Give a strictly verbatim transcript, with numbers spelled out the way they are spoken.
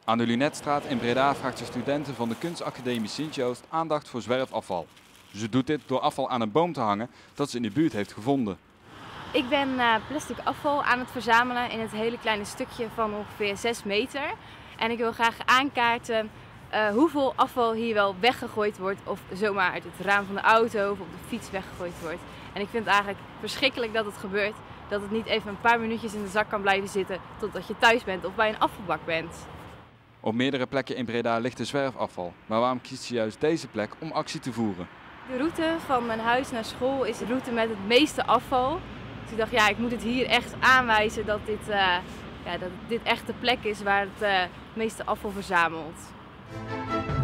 Aan de Lunetstraat in Breda vraagt ze studenten van de Kunstacademie Sint-Joost aandacht voor zwerfafval. Ze doet dit door afval aan een boom te hangen dat ze in de buurt heeft gevonden. Ik ben uh, plastic afval aan het verzamelen in het hele kleine stukje van ongeveer zes meter. En ik wil graag aankaarten uh, hoeveel afval hier wel weggegooid wordt of zomaar uit het raam van de auto of op de fiets weggegooid wordt. En ik vind het eigenlijk verschrikkelijk dat het gebeurt. Dat het niet even een paar minuutjes in de zak kan blijven zitten totdat je thuis bent of bij een afvalbak bent. Op meerdere plekken in Breda ligt er zwerfafval. Maar waarom kiest ze juist deze plek om actie te voeren? De route van mijn huis naar school is de route met het meeste afval. Dus ik dacht, ja, ik moet het hier echt aanwijzen dat dit, uh, ja, dat dit echt de plek is waar het uh, meeste afval verzamelt.